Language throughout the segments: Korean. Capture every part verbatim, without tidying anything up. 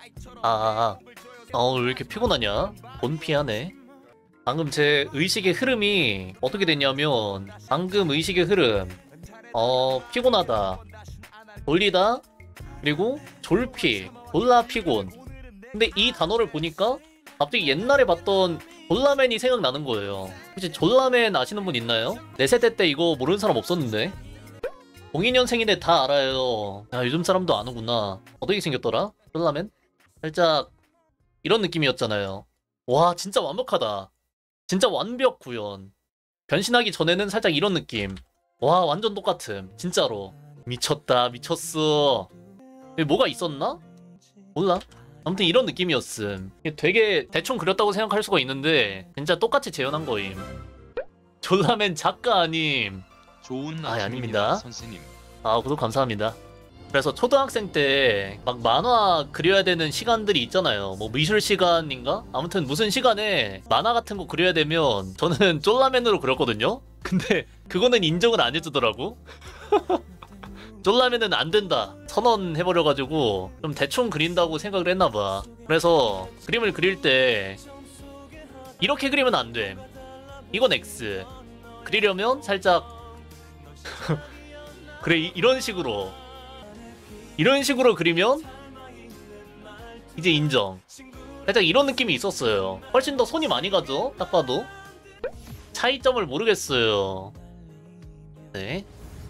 아, 어, 왜 이렇게 피곤하냐? 본피하네. 방금 제 의식의 흐름이 어떻게 됐냐면, 방금 의식의 흐름, 어, 피곤하다, 졸리다, 그리고 졸피, 졸라 피곤. 근데 이 단어를 보니까 갑자기 옛날에 봤던 졸라맨이 생각나는 거예요. 혹시 졸라맨 아시는 분 있나요? 내 세대 때 이거 모르는 사람 없었는데? 공이 년생인데 다 알아요. 야, 요즘 사람도 아는구나. 어떻게 생겼더라? 졸라맨? 살짝 이런 느낌이었잖아요. 와, 진짜 완벽하다. 진짜 완벽 구현. 변신하기 전에는 살짝 이런 느낌. 와, 완전 똑같음. 진짜로. 미쳤다, 미쳤어. 여기 뭐가 있었나? 몰라. 아무튼 이런 느낌이었음. 이게 되게 대충 그렸다고 생각할 수가 있는데 진짜 똑같이 재현한 거임. 졸라맨 작가 아님. 좋은 아, 아침입니다, 아닙니다. 선생님. 아, 구독 감사합니다. 그래서 초등학생 때 막 만화 그려야 되는 시간들이 있잖아요. 뭐 미술 시간인가? 아무튼 무슨 시간에 만화 같은 거 그려야 되면 저는 쫄라맨으로 그렸거든요? 근데 그거는 인정을 안 해주더라고. 쫄라맨은 안 된다 선언해버려가지고 좀 대충 그린다고 생각을 했나봐. 그래서 그림을 그릴 때 이렇게 그리면 안 돼. 이건 X. 그리려면 살짝 그래, 이, 이런 식으로 이런 식으로 그리면 이제 인정. 살짝 이런 느낌이 있었어요. 훨씬 더 손이 많이 가죠? 딱 봐도. 차이점을 모르겠어요. 네.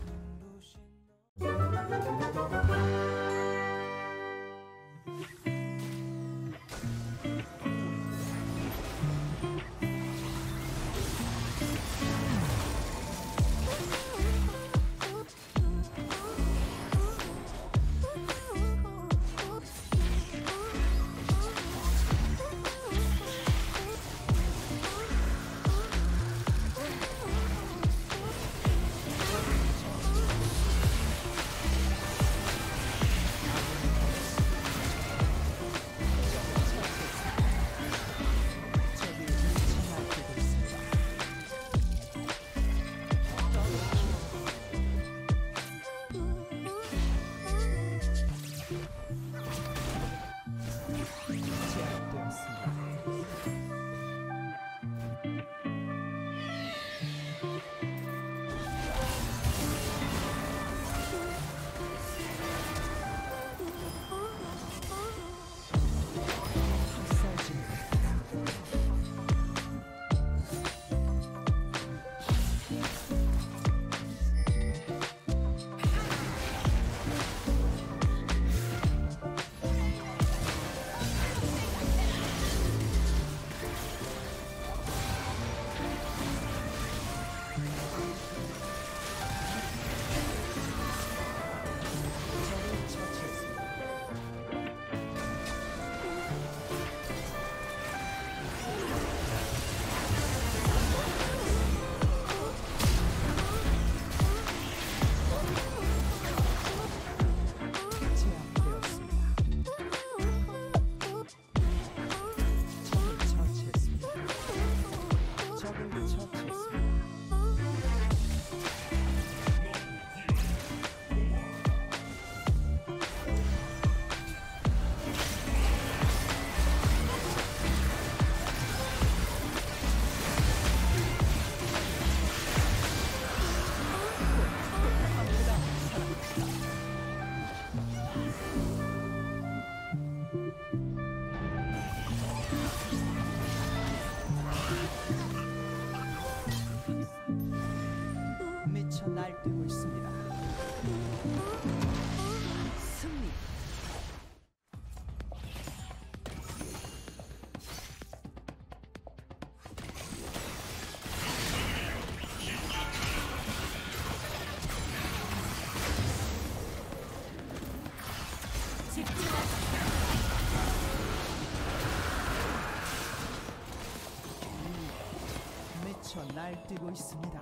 날뛰고 있습니다. 승리. 미쳐 날뛰고 있습니다.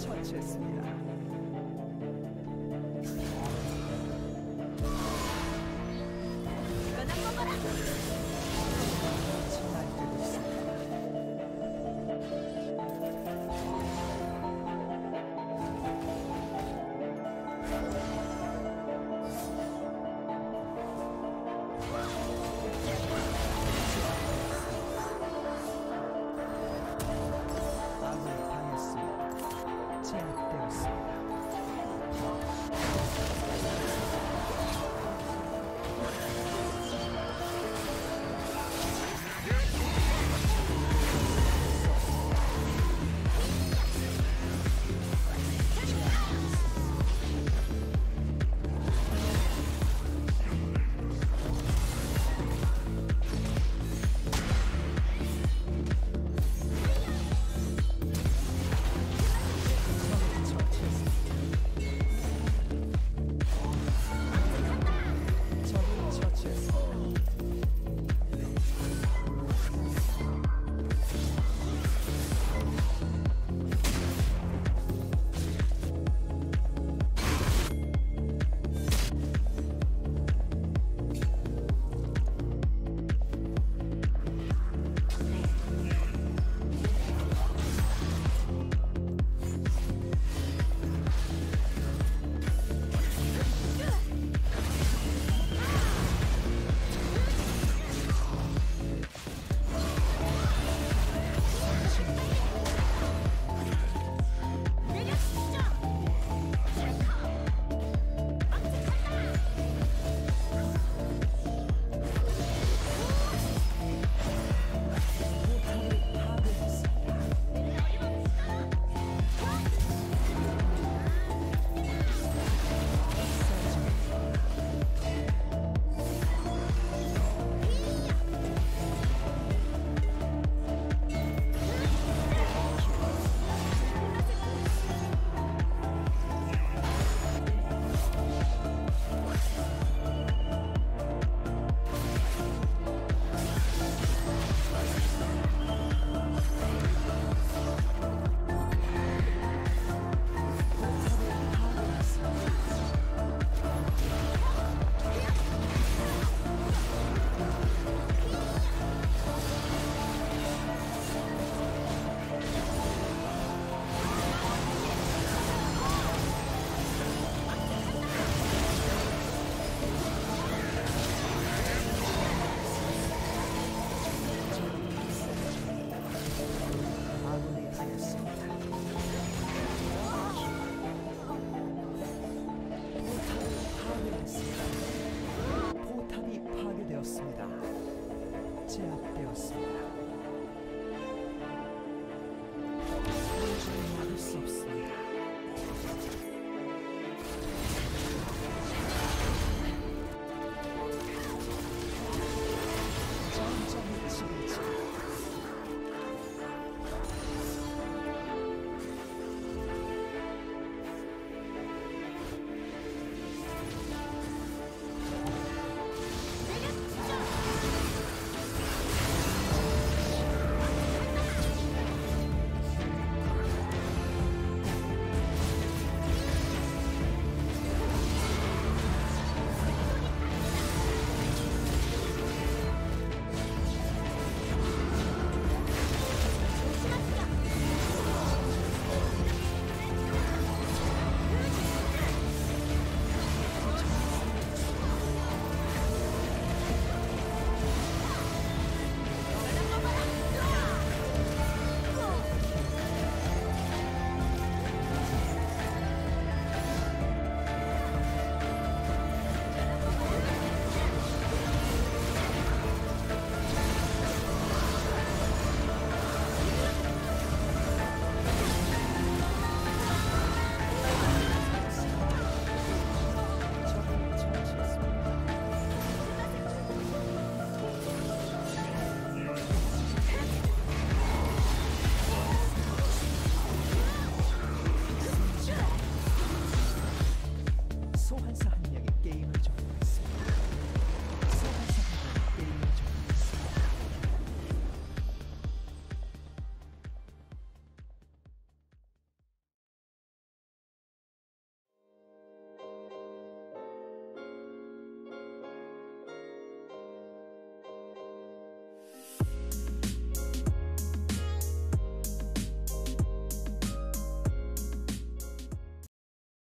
처치했습니다.